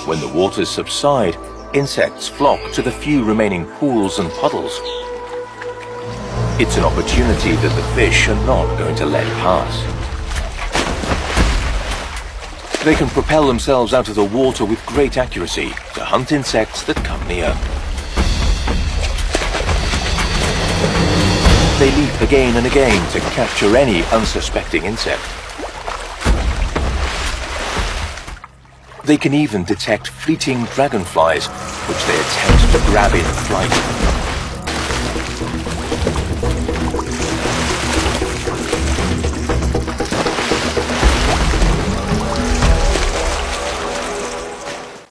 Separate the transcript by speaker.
Speaker 1: When the waters subside, insects flock to the few remaining pools and puddles. It's an opportunity that the fish are not going to let pass. They can propel themselves out of the water with great accuracy to hunt insects that come near. They leap again and again to capture any unsuspecting insect. They can even detect fleeting dragonflies, which they attempt to grab in flight.